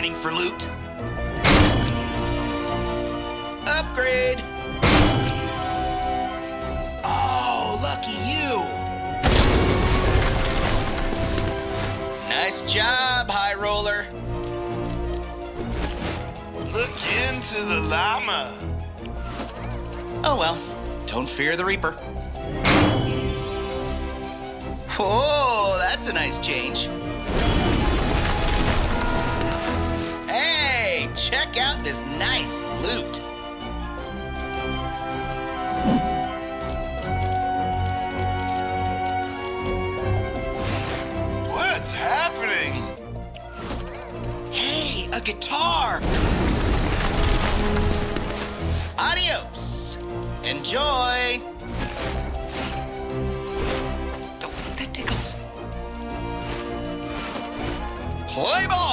mining for loot. Upgrade. Oh, lucky you. Nice job, High Roller. Look into the llama. Oh well, don't fear the Reaper. Oh, that's a nice change. Hey, check out this nice loot. What's happening? Hey, a guitar. Adios. Enjoy. Oh, that tickles. Play ball.